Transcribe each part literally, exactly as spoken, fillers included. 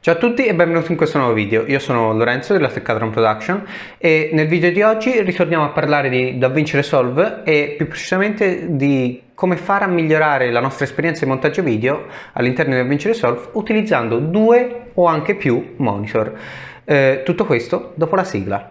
Ciao a tutti e benvenuti in questo nuovo video. Io sono Lorenzo della Teccatron Production e nel video di oggi ritorniamo a parlare di DaVinci Resolve e più precisamente di come fare a migliorare la nostra esperienza di montaggio video all'interno di DaVinci Resolve utilizzando due o anche più monitor. Eh, tutto questo dopo la sigla.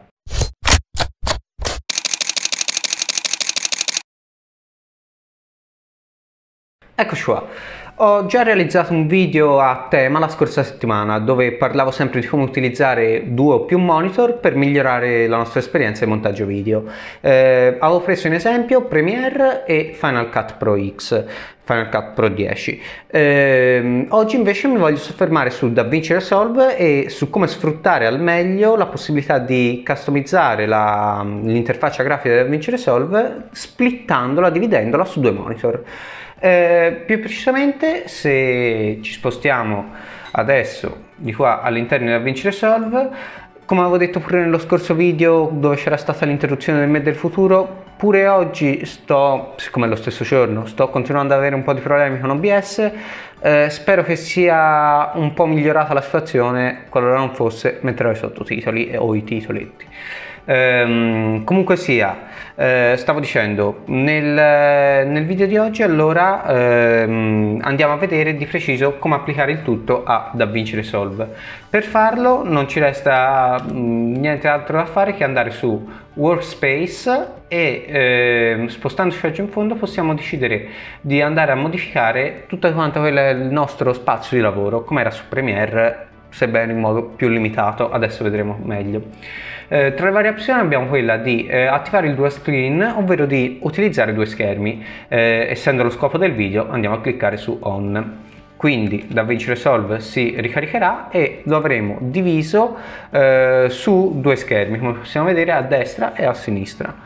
Eccoci qua. Ho già realizzato un video a tema la scorsa settimana dove parlavo sempre di come utilizzare due o più monitor per migliorare la nostra esperienza di montaggio video. Eh, avevo preso in esempio Premiere e Final Cut Pro X, Final Cut Pro dieci. Eh, oggi invece mi voglio soffermare su DaVinci Resolve e su come sfruttare al meglio la possibilità di customizzare l'interfaccia grafica di DaVinci Resolve splittandola, dividendola su due monitor. Eh, più precisamente, se ci spostiamo adesso di qua all'interno di DaVinci Resolve, come avevo detto pure nello scorso video dove c'era stata l'interruzione del me del futuro, pure oggi sto, siccome è lo stesso giorno, sto continuando ad avere un po' di problemi con O B S. Eh, spero che sia un po' migliorata la situazione. Qualora non fosse, metterò i sottotitoli o i titoletti. Ehm, comunque sia, eh, stavo dicendo, nel, nel video di oggi allora ehm, andiamo a vedere di preciso come applicare il tutto a DaVinci Resolve. Per farlo non ci resta mh, niente altro da fare che andare su Workspace e eh, spostandoci oggi in fondo possiamo decidere di andare a modificare tutto quanto quello è il nostro spazio di lavoro, come era su Premiere, sebbene in modo più limitato. Adesso vedremo meglio. Eh, tra le varie opzioni abbiamo quella di eh, attivare il dual screen, ovvero di utilizzare due schermi. Eh, essendo lo scopo del video andiamo a cliccare su On. Quindi DaVinci Resolve si ricaricherà e lo avremo diviso eh, su due schermi, come possiamo vedere a destra e a sinistra.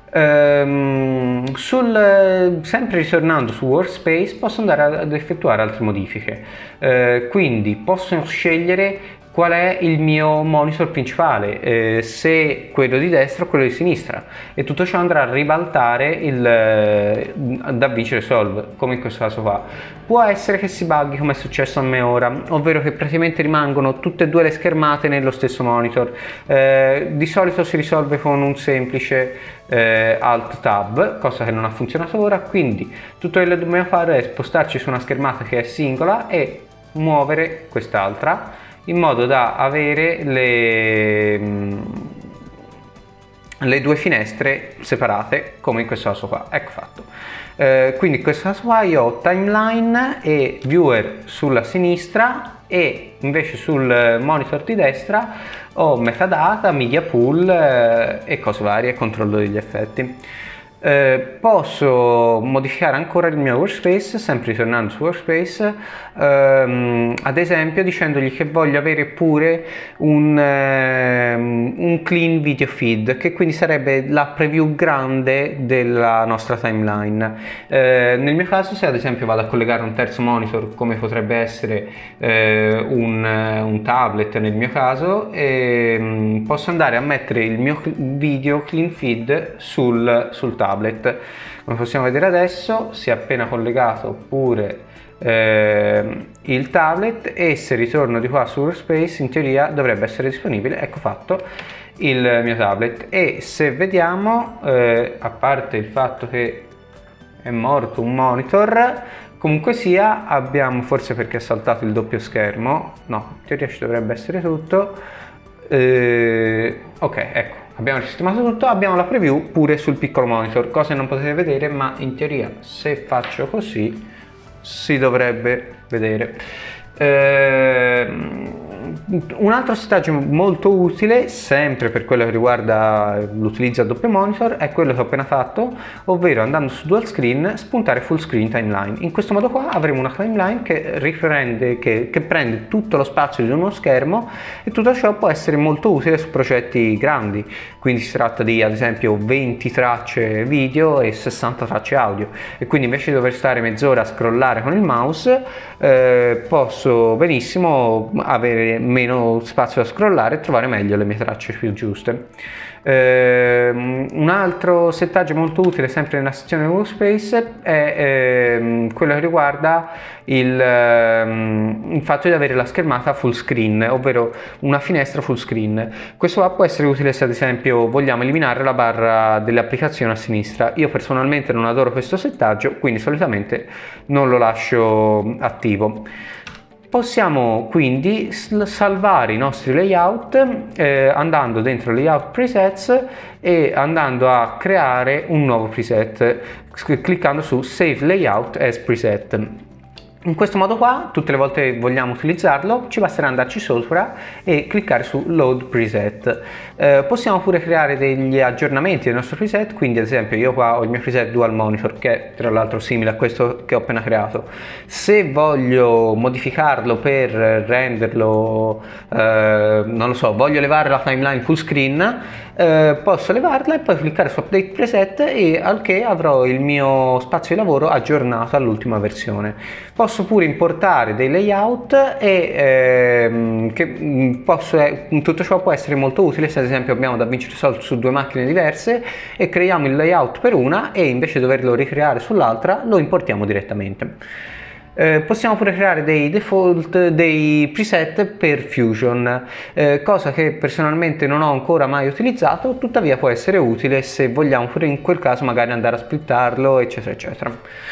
Ehm, sul, sempre ritornando su Workspace posso andare ad effettuare altre modifiche, eh, quindi posso scegliere qual è il mio monitor principale, eh, se quello di destra o quello di sinistra, e tutto ciò andrà a ribaltare il eh, DaVinci Resolve, come in questo caso qua. Può essere che si buggi come è successo a me ora, ovvero che praticamente rimangono tutte e due le schermate nello stesso monitor. Eh, di solito si risolve con un semplice eh, Alt Tab, cosa che non ha funzionato ora, quindi tutto quello che dobbiamo fare è spostarci su una schermata che è singola e muovere quest'altra in modo da avere le, le due finestre separate, come in questo caso qua. Ecco fatto. Eh, quindi in questo caso qua io ho Timeline e Viewer sulla sinistra e invece sul monitor di destra ho Metadata, Media Pool eh, e cose varie, controllo degli effetti. Eh, posso modificare ancora il mio workspace, sempre ritornando su workspace, ehm, ad esempio dicendogli che voglio avere pure un, ehm, un clean video feed, che quindi sarebbe la preview grande della nostra timeline. Eh, nel mio caso, se ad esempio vado a collegare un terzo monitor, come potrebbe essere eh, un, un tablet nel mio caso, ehm, posso andare a mettere il mio video clean feed sul, sul tablet. Come possiamo vedere adesso si è appena collegato pure eh, il tablet e se ritorno di qua su Workspace in teoria dovrebbe essere disponibile. Ecco fatto il mio tablet, e se vediamo eh, a parte il fatto che è morto un monitor, comunque sia abbiamo, forse perché è saltato il doppio schermo, no, in teoria ci dovrebbe essere tutto. Eh, ok, ecco, abbiamo sistemato tutto, abbiamo la preview pure sul piccolo monitor, cosa che non potete vedere, ma in teoria se faccio così si dovrebbe vedere. Eh, un altro settaggio molto utile, sempre per quello che riguarda l'utilizzo a doppio monitor, è quello che ho appena fatto, ovvero andando su dual screen spuntare full screen timeline. In questo modo qua avremo una timeline che riprende, che, che prende tutto lo spazio di uno schermo, e tutto ciò può essere molto utile su progetti grandi, quindi si tratta di ad esempio venti tracce video e sessanta tracce audio, e quindi invece di dover stare mezz'ora a scrollare con il mouse eh, posso benissimo avere meno meno spazio da scrollare e trovare meglio le mie tracce più giuste. Eh, un altro settaggio molto utile sempre nella sezione workspace è eh, quello che riguarda il, eh, il fatto di avere la schermata full screen, ovvero una finestra full screen. Questo può essere utile se ad esempio vogliamo eliminare la barra delle applicazioni a sinistra. Io personalmente non adoro questo settaggio, quindi solitamente non lo lascio attivo. Possiamo quindi salvare i nostri layout eh, andando dentro layout presets e andando a creare un nuovo preset cliccando su save layout as preset. In questo modo qua, tutte le volte che vogliamo utilizzarlo, ci basterà andarci sopra e cliccare su Load Preset. Eh, possiamo pure creare degli aggiornamenti del nostro preset, quindi ad esempio io qua ho il mio preset Dual Monitor, che è tra l'altro simile a questo che ho appena creato. Se voglio modificarlo per renderlo, eh, non lo so, voglio levare la timeline full screen, eh, posso levarla e poi cliccare su Update Preset e al che avrò il mio spazio di lavoro aggiornato all'ultima versione. Posso pure importare dei layout e ehm, che posso, eh, tutto ciò può essere molto utile se ad esempio abbiamo DaVinci Resolve su due macchine diverse e creiamo il layout per una e invece di doverlo ricreare sull'altra lo importiamo direttamente. Eh, possiamo pure creare dei default, dei preset per Fusion, eh, cosa che personalmente non ho ancora mai utilizzato, tuttavia può essere utile se vogliamo pure in quel caso magari andare a splittarlo eccetera eccetera.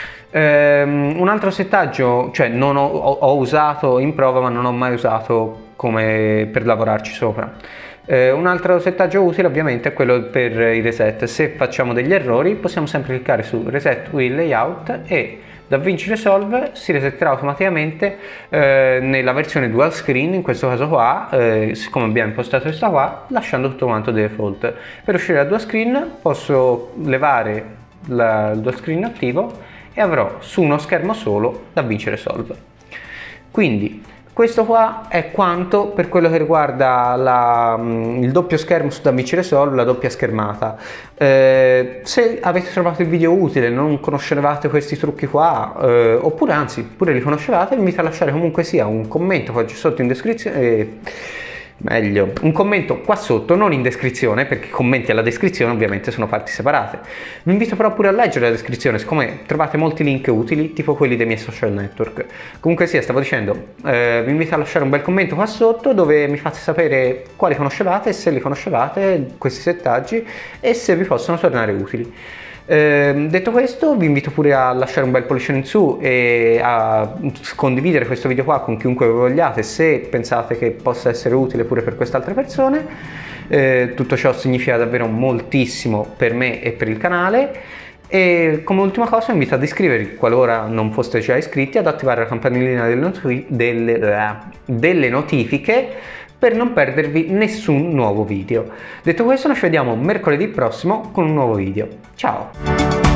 Um, un altro settaggio, cioè non ho, ho, ho usato in prova ma non ho mai usato come per lavorarci sopra. Uh, un altro settaggio utile ovviamente è quello per i reset. Se facciamo degli errori possiamo sempre cliccare su Reset Will Layout e DaVinci Resolve si resetterà automaticamente eh, nella versione dual screen, in questo caso qua, eh, siccome abbiamo impostato questa qua, lasciando tutto quanto default. Per uscire da dual screen posso levare la, il dual screen attivo e avrò su uno schermo solo DaVinci Resolve. Quindi questo qua è quanto per quello che riguarda la, il doppio schermo su DaVinci Resolve, la doppia schermata. Eh, se avete trovato il video utile, non conoscevate questi trucchi qua, eh, oppure anzi pure li conoscevate, vi invito a lasciare comunque sia un commento qua sotto in descrizione. Eh, Meglio, un commento qua sotto, non in descrizione, perché i commenti alla descrizione ovviamente sono parti separate. Vi invito però pure a leggere la descrizione, siccome trovate molti link utili, tipo quelli dei miei social network. Comunque sia, stavo dicendo, eh, vi invito a lasciare un bel commento qua sotto dove mi fate sapere quali conoscevate, se li conoscevate, questi settaggi, e se vi possono tornare utili. Eh, detto questo, vi invito pure a lasciare un bel pollicione in su e a condividere questo video qua con chiunque vogliate se pensate che possa essere utile pure per queste altre persone. Eh, tutto ciò significa davvero moltissimo per me e per il canale. E come ultima cosa vi invito ad iscrivervi qualora non foste già iscritti, ad attivare la campanellina delle, noti delle, delle notifiche per non perdervi nessun nuovo video. Detto questo, noi ci vediamo mercoledì prossimo con un nuovo video. Ciao!